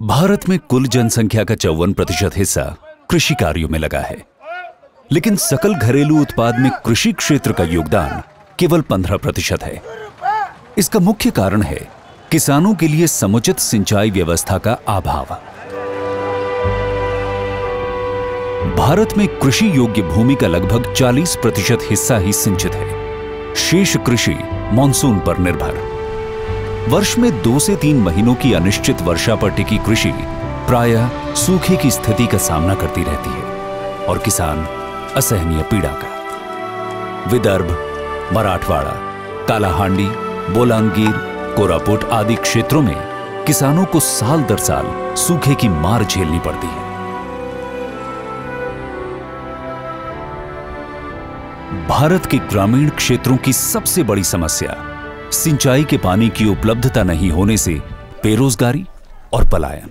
भारत में कुल जनसंख्या का 54% हिस्सा कृषि कार्यों में लगा है, लेकिन सकल घरेलू उत्पाद में कृषि क्षेत्र का योगदान केवल 15% है। इसका मुख्य कारण है किसानों के लिए समुचित सिंचाई व्यवस्था का अभाव। भारत में कृषि योग्य भूमि का लगभग 40% हिस्सा ही सिंचित है। शेष कृषि मॉनसून पर निर्भर। वर्ष में 2 से 3 महीनों की अनिश्चित वर्षा पर टिकी कृषि प्रायः सूखे की स्थिति का सामना करती रहती है और किसान असहनीय पीड़ा का। विदर्भ, मराठवाड़ा, कालाहांडी, बोलांगीर, कोरापुट आदि क्षेत्रों में किसानों को साल दर साल सूखे की मार झेलनी पड़ती है। भारत के ग्रामीण क्षेत्रों की सबसे बड़ी समस्या सिंचाई के पानी की उपलब्धता नहीं होने से बेरोजगारी और पलायन।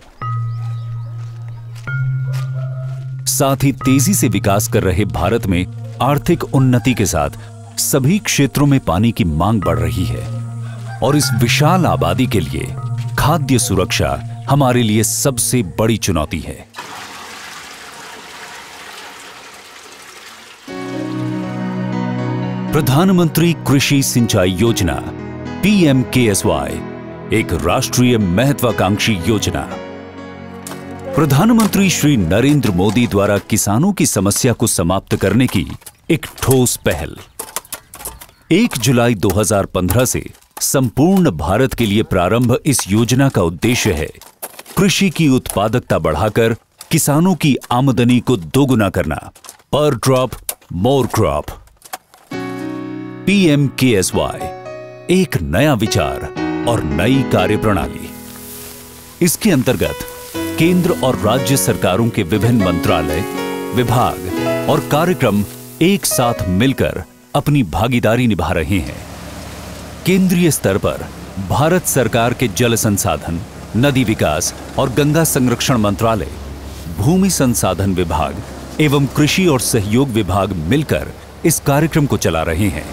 साथ ही तेजी से विकास कर रहे भारत में आर्थिक उन्नति के साथ सभी क्षेत्रों में पानी की मांग बढ़ रही है और इस विशाल आबादी के लिए खाद्य सुरक्षा हमारे लिए सबसे बड़ी चुनौती है। प्रधानमंत्री कृषि सिंचाई योजना PMKSY एक राष्ट्रीय महत्वाकांक्षी योजना। प्रधानमंत्री श्री नरेंद्र मोदी द्वारा किसानों की समस्या को समाप्त करने की एक ठोस पहल। 1 जुलाई 2015 से संपूर्ण भारत के लिए प्रारंभ इस योजना का उद्देश्य है कृषि की उत्पादकता बढ़ाकर किसानों की आमदनी को दोगुना करना। पर ड्रॉप मोर क्रॉप। PMKSY एक नया विचार और नई कार्यप्रणाली। इसके अंतर्गत केंद्र और राज्य सरकारों के विभिन्न मंत्रालय, विभाग और कार्यक्रम एक साथ मिलकर अपनी भागीदारी निभा रहे हैं। केंद्रीय स्तर पर भारत सरकार के जल संसाधन, नदी विकास और गंगा संरक्षण मंत्रालय, भूमि संसाधन विभाग एवं कृषि और सहयोग विभाग मिलकर इस कार्यक्रम को चला रहे हैं।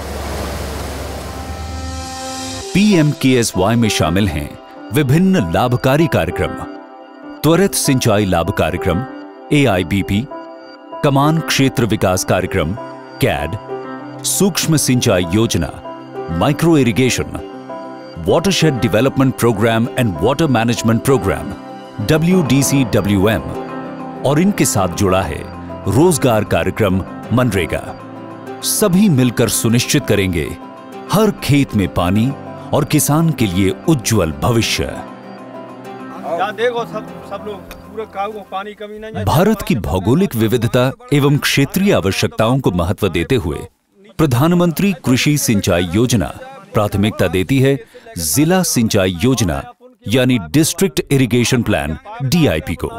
PMKSY में शामिल हैं विभिन्न लाभकारी कार्यक्रम, त्वरित सिंचाई लाभ कार्यक्रम AIBP, कमान क्षेत्र विकास कार्यक्रम CAD, सूक्ष्म सिंचाई योजना, micro irrigation, watershed development program and water management program WDCWM और इनके साथ जुड़ा है रोजगार कार्यक्रम मनरेगा। सभी मिलकर सुनिश्चित करेंगे हर खेत में पानी और किसान के लिए उज्जवल भविष्य। देखो सब लोग पूरे पानी कमी नहीं है। भारत की भौगोलिक विविधता एवं क्षेत्रीय आवश्यकताओं को महत्व देते हुए प्रधानमंत्री कृषि सिंचाई योजना प्राथमिकता देती है जिला सिंचाई योजना यानी डिस्ट्रिक्ट इरिगेशन प्लान DIP को।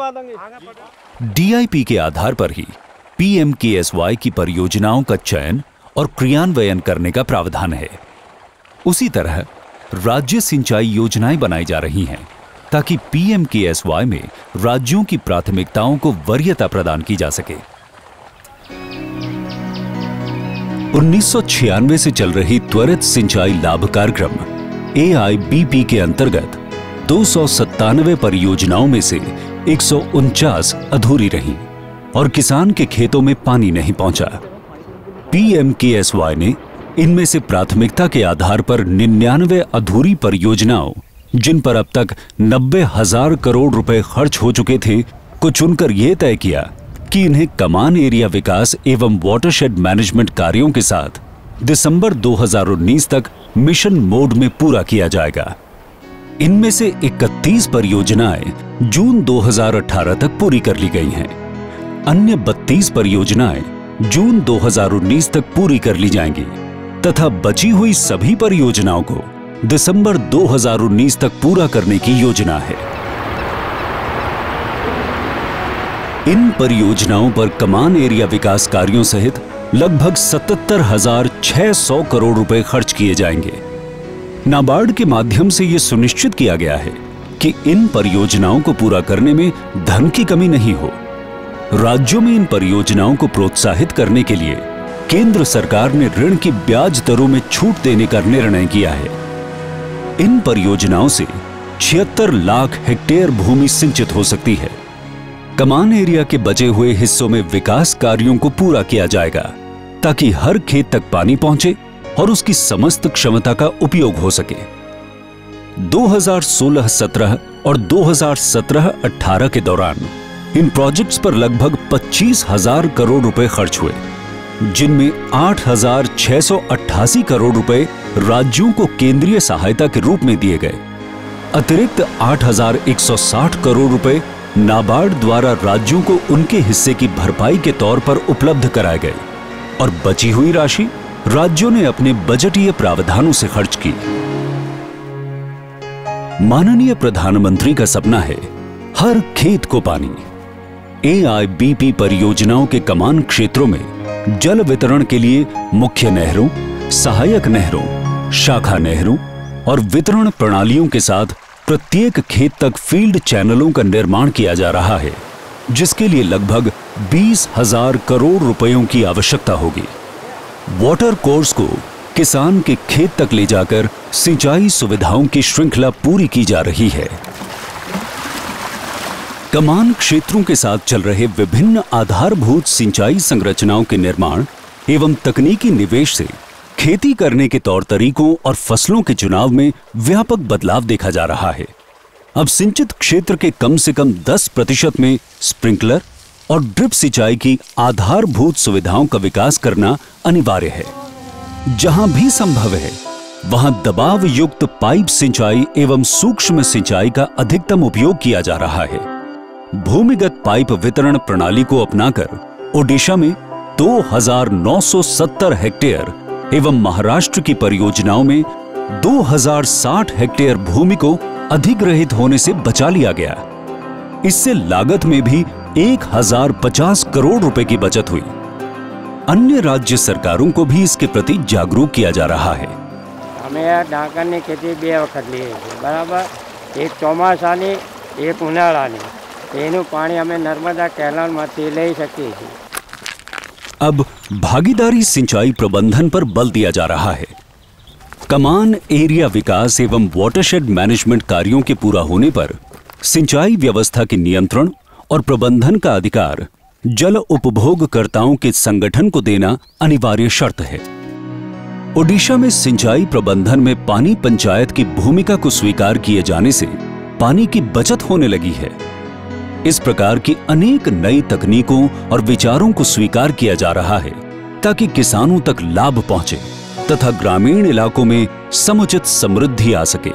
DIP के आधार पर ही PMKSY की परियोजनाओं का चयन और क्रियान्वयन करने का प्रावधान है। उसी तरह राज्य सिंचाई योजनाएं बनाई जा रही हैं ताकि PMKSY में राज्यों की प्राथमिकताओं को वरीयता प्रदान की जा सके। 1996 से चल रही त्वरित सिंचाई लाभ कार्यक्रम AIBP के अंतर्गत 297 परियोजनाओं में से 149 अधूरी रहीं और किसान के खेतों में पानी नहीं पहुंचा। PMKSY ने इनमें से प्राथमिकता के आधार पर 99 अधूरी परियोजनाओं, जिन पर अब तक 90,000 करोड़ रुपए खर्च हो चुके थे, को चुनकर यह तय किया कि इन्हें कमान एरिया विकास एवं वाटरशेड मैनेजमेंट कार्यों के साथ दिसंबर 2019 तक मिशन मोड में पूरा किया जाएगा। इनमें से 31 परियोजनाएं जून 2018 तक पूरी कर ली गई हैं। अन्य 32 परियोजनाएं जून 2019 तक पूरी कर ली जाएंगी तथा बची हुई सभी परियोजनाओं को दिसंबर 2019 तक पूरा करने की योजना है। इन परियोजनाओं पर कमान एरिया विकास कार्यों सहित लगभग 77,600 करोड़ रुपए खर्च किए जाएंगे। नाबार्ड के माध्यम से यह सुनिश्चित किया गया है कि इन परियोजनाओं को पूरा करने में धन की कमी नहीं हो। राज्यों में इन परियोजनाओं को प्रोत्साहित करने के लिए केंद्र सरकार ने ऋण की ब्याज दरों में छूट देने का निर्णय किया है। इन परियोजनाओं से 76 लाख हेक्टेयर भूमि सिंचित हो सकती है। कमान एरिया के बचे हुए हिस्सों में विकास कार्यों को पूरा किया जाएगा ताकि हर खेत तक पानी पहुंचे और उसकी समस्त क्षमता का उपयोग हो सके। 2016-17 और 2017-18 के दौरान इन प्रोजेक्ट्स पर लगभग 25,000 करोड़ रुपए खर्च हुए, जिनमें 8,688 करोड़ रुपए राज्यों को केंद्रीय सहायता के रूप में दिए गए। अतिरिक्त 8,160 करोड़ रुपए नाबार्ड द्वारा राज्यों को उनके हिस्से की भरपाई के तौर पर उपलब्ध कराए गए और बची हुई राशि राज्यों ने अपने बजटीय प्रावधानों से खर्च की। माननीय प्रधानमंत्री का सपना है हर खेत को पानी। AIBP परियोजनाओं के कमान क्षेत्रों में जल वितरण के लिए मुख्य नहरों, सहायक नहरों, शाखा नहरों और वितरण प्रणालियों के साथ प्रत्येक खेत तक फील्ड चैनलों का निर्माण किया जा रहा है, जिसके लिए लगभग 20,000 करोड़ रुपयों की आवश्यकता होगी। वाटर कोर्स को किसान के खेत तक ले जाकर सिंचाई सुविधाओं की श्रृंखला पूरी की जा रही है। कमान क्षेत्रों के साथ चल रहे विभिन्न आधारभूत सिंचाई संरचनाओं के निर्माण एवं तकनीकी निवेश से खेती करने के तौर तरीकों और फसलों के चुनाव में व्यापक बदलाव देखा जा रहा है। अब सिंचित क्षेत्र के कम से कम 10% में स्प्रिंकलर और ड्रिप सिंचाई की आधारभूत सुविधाओं का विकास करना अनिवार्य है। जहां भी संभव है वहां दबाव युक्त पाइप सिंचाई एवं सूक्ष्म सिंचाई का अधिकतम उपयोग किया जा रहा है। भूमिगत पाइप वितरण प्रणाली को अपनाकर ओडिशा में 2,970 हेक्टेयर एवं महाराष्ट्र की परियोजनाओं में 2,060 हेक्टेयर भूमि को अधिग्रहित होने से बचा लिया गया। इससे लागत में भी 1,050 करोड़ रुपए की बचत हुई। अन्य राज्य सरकारों को भी इसके प्रति जागरूक किया जा रहा है। हमें ढाकनी खेती 2 वखत ली है बराबर, एक ચોમાસાની एक ઉનાળાની। તેનું પાણી અમે નર્મદા કેનાલમાંથી લઈ શકીએ છીએ। अब भागीदारी सिंचाई प्रबंधन पर बल दिया जा रहा है। कमान एरिया विकास एवं वाटरशेड मैनेजमेंट कार्यों के पूरा होने पर सिंचाई व्यवस्था के नियंत्रण और प्रबंधन का अधिकार जल उपभोगकर्ताओं के संगठन को देना अनिवार्य शर्त है। ओडिशा में सिंचाई प्रबंधन में पानी पंचायत की भूमिका को स्वीकार किए जाने से पानी की बचत होने लगी है। इस प्रकार की अनेक नई तकनीकों और विचारों को स्वीकार किया जा रहा है ताकि किसानों तक लाभ पहुंचे तथा ग्रामीण इलाकों में समुचित समृद्धि आ सके।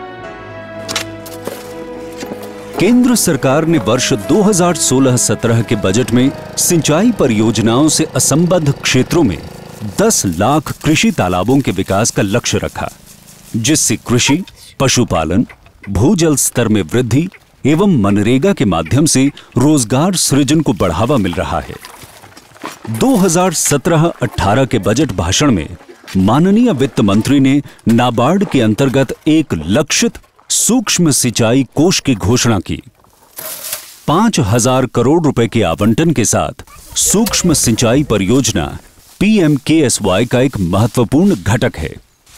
केंद्र सरकार ने वर्ष 2016-17 के बजट में सिंचाई परियोजनाओं से असंबद्ध क्षेत्रों में 10 लाख कृषि तालाबों के विकास का लक्ष्य रखा, जिससे कृषि, पशुपालन, भूजल स्तर में वृद्धि एवं मनरेगा के माध्यम से रोजगार सृजन को बढ़ावा मिल रहा है। 2017-18 के बजट भाषण में माननीय वित्त मंत्री ने नाबार्ड के अंतर्गत एक लक्षित सूक्ष्म सिंचाई कोष की घोषणा की। 5,000 करोड़ रुपए के आवंटन के साथ सूक्ष्म सिंचाई परियोजना PMKSY का एक महत्वपूर्ण घटक है।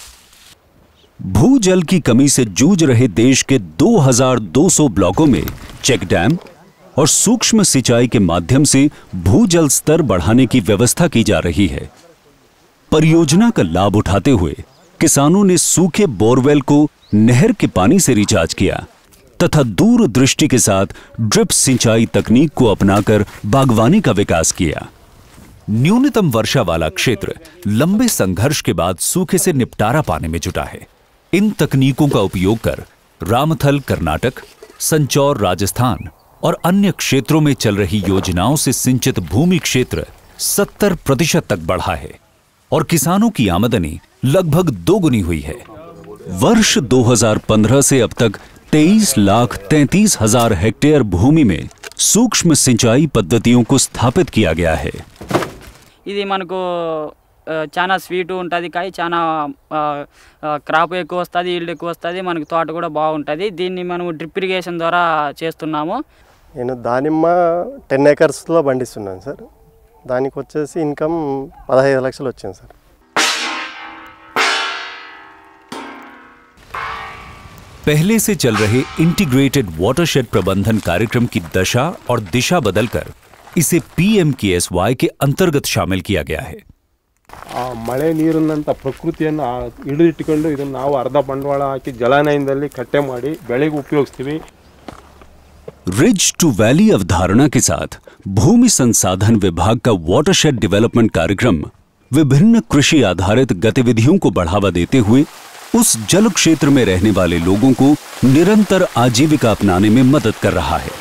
भूजल की कमी से जूझ रहे देश के 2,200 ब्लॉकों में चेक डैम और सूक्ष्म सिंचाई के माध्यम से भूजल स्तर बढ़ाने की व्यवस्था की जा रही है। परियोजना का लाभ उठाते हुए किसानों ने सूखे बोरवेल को नहर के पानी से रिचार्ज किया तथा दूरदृष्टि के साथ ड्रिप सिंचाई तकनीक को अपनाकर बागवानी का विकास किया। न्यूनतम वर्षा वाला क्षेत्र लंबे संघर्ष के बाद सूखे से निपटारा पाने में जुटा है। इन तकनीकों का उपयोग कर रामथल कर्नाटक, संचौर राजस्थान और अन्य क्षेत्रों में चल रही योजनाओं से सिंचित भूमि क्षेत्र 70% तक बढ़ा है और किसानों की आमदनी लगभग दोगुनी हुई है। वर्ष 2015 से अब तक 23,33,000 हेक्टेयर भूमि में सूक्ष्म सिंचाई पद्धतियों को स्थापित किया गया है। ఇది మనకు చాలా స్వీట్ ఉంటుంది, కాయ చాలా క్రాప్ ఎక్కువ వస్తుంది, ఈల్డ్ ఎక్కువ వస్తుంది, మనకు తోట కూడా బాగుంటుంది। దీన్ని మనం డ్రిప్ ఇరిగేషన్ ద్వారా చేస్తున్నాము। నేను దానిమ్మ 10 ఎకర్స్లో పండిస్తున్నాను సార్। దానికి వచ్చేసి ఇన్కమ్ 15 లక్షలు వచ్చింది సార్। पहले से चल रहे इंटीग्रेटेड वाटरशेड प्रबंधन कार्यक्रम की दशा और दिशा बदलकर इसे PMKSY के अंतर्गत शामिल किया गया है। ಮಳೆ ನೀರಿನಂತ ಪ್ರಕೃತಿಯನ್ನು ಹಿಡಿದಿಟ್ಟುಕೊಂಡು ಇದನ್ನು ನಾವು ಅರ್ಧ ಬಂಡವಾಳ ಹಾಕಿ ಜಲಾನಯನದಲ್ಲಿ ಕಟ್ಟೆ ಮಾಡಿ ಬೆಳೆಗೆ ಉಪಯೋಗಿಸ್ತೀವಿ। रिज टू वैली अवधारणा के साथ भूमि संसाधन विभाग का वाटरशेड डेवलपमेंट कार्यक्रम विभिन्न कृषि आधारित गतिविधियों को बढ़ावा देते हुए उस जल क्षेत्र में रहने वाले लोगों को निरंतर आजीविका अपनाने में मदद कर रहा है।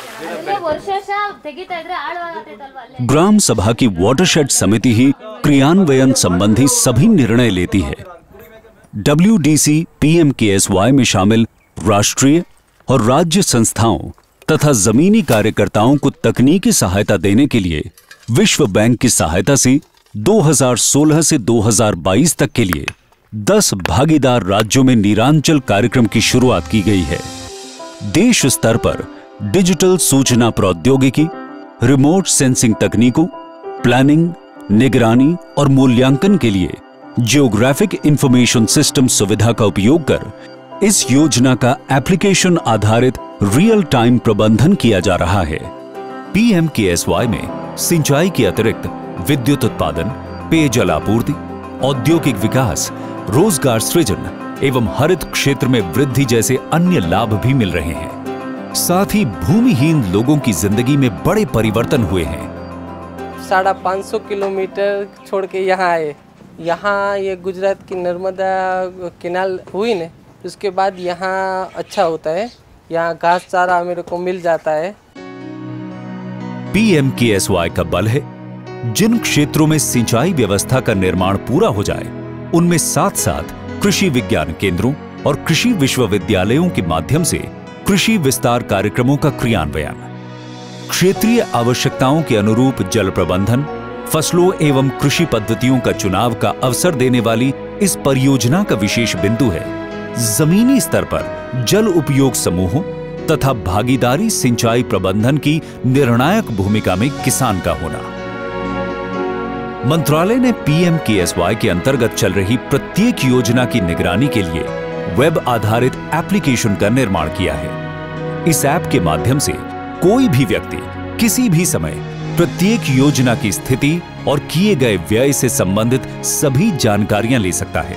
ग्राम सभा की वाटरशेड समिति ही क्रियान्वयन संबंधी सभी निर्णय लेती है। WDC PMKSY में शामिल राष्ट्रीय और राज्य संस्थाओं तथा जमीनी कार्यकर्ताओं को तकनीकी सहायता देने के लिए विश्व बैंक की सहायता से 2016 से 2022 तक के लिए 10 भागीदार राज्यों में नीरांचल कार्यक्रम की शुरुआत की गई है। देश स्तर पर डिजिटल सूचना प्रौद्योगिकी, रिमोट सेंसिंग तकनीकों, प्लानिंग, निगरानी और मूल्यांकन के लिए जियोग्राफिक इंफॉर्मेशन सिस्टम सुविधा का उपयोग कर इस योजना का एप्लीकेशन आधारित रियल टाइम प्रबंधन किया जा रहा है। PMKSY में सिंचाई के अतिरिक्त विद्युत उत्पादन, पेयजल आपूर्ति, औद्योगिक विकास, रोजगार सृजन एवं हरित क्षेत्र में वृद्धि जैसे अन्य लाभ भी मिल रहे हैं। साथ ही भूमिहीन लोगों की जिंदगी में बड़े परिवर्तन हुए हैं। 550 किलोमीटर छोड़ के यहाँ आए। यहाँ ये गुजरात की नर्मदा कैनाल हुई ने, उसके बाद यहाँ अच्छा होता है, यहाँ घास चारा मेरे को मिल जाता है। PMKSY का बल है जिन क्षेत्रों में सिंचाई व्यवस्था का निर्माण पूरा हो जाए उनमें साथ साथ कृषि विज्ञान केंद्रों और कृषि विश्वविद्यालयों के माध्यम से कृषि विस्तार कार्यक्रमों का क्रियान्वयन, क्षेत्रीय आवश्यकताओं के अनुरूप जल प्रबंधन, फसलों एवं कृषि पद्धतियों का चुनाव का अवसर देने वाली इस परियोजना का विशेष बिंदु है जमीनी स्तर पर जल उपयोग समूहों तथा भागीदारी सिंचाई प्रबंधन की निर्णायक भूमिका में किसान का होना। मंत्रालय ने PMKSY के अंतर्गत चल रही प्रत्येक योजना की निगरानी के लिए वेब आधारित एप्लीकेशन का निर्माण किया है। इस ऐप के माध्यम से कोई भी व्यक्ति किसी भी समय प्रत्येक योजना की स्थिति और किए गए व्यय से संबंधित सभी जानकारियां ले सकता है।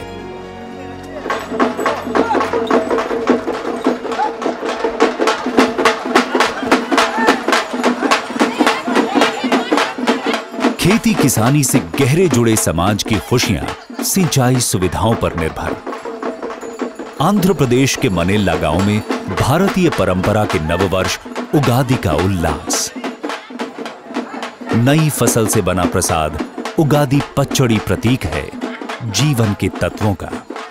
खेती किसानी से गहरे जुड़े समाज की खुशियां सिंचाई सुविधाओं पर निर्भर। आंध्र प्रदेश के मनेला गांव में भारतीय परंपरा के नववर्ष उगादि का उल्लास। नई फसल से बना प्रसाद उगादि पचड़ी प्रतीक है जीवन के तत्वों का।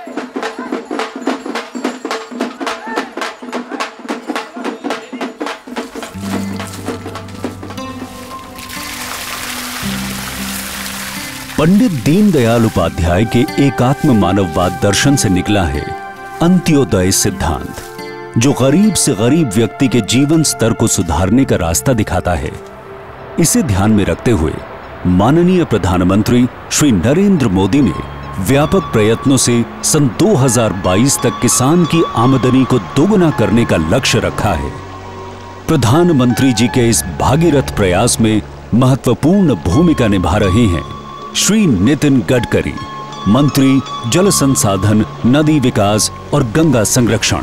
पंडित दीनदयाल उपाध्याय के एकात्म मानववाद दर्शन से निकला है अंत्योदय सिद्धांत, जो गरीब से गरीब व्यक्ति के जीवन स्तर को सुधारने का रास्ता दिखाता है। इसे ध्यान में रखते हुए माननीय प्रधानमंत्री श्री नरेंद्र मोदी ने व्यापक प्रयत्नों से सन 2022 तक किसान की आमदनी को दोगुना करने का लक्ष्य रखा है। प्रधानमंत्री जी के इस भागीरथ प्रयास में महत्वपूर्ण भूमिका निभा रहे हैं श्री नितिन गडकरी, मंत्री जल संसाधन, नदी विकास और गंगा संरक्षण।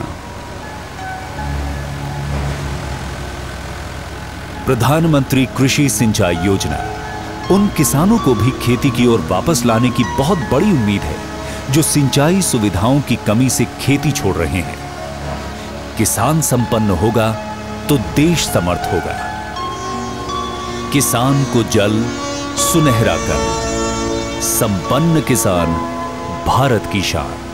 प्रधानमंत्री कृषि सिंचाई योजना उन किसानों को भी खेती की ओर वापस लाने की बहुत बड़ी उम्मीद है जो सिंचाई सुविधाओं की कमी से खेती छोड़ रहे हैं। किसान संपन्न होगा तो देश समर्थ होगा। किसान को जल सुनहरा कर, संपन्न किसान भारत की शान।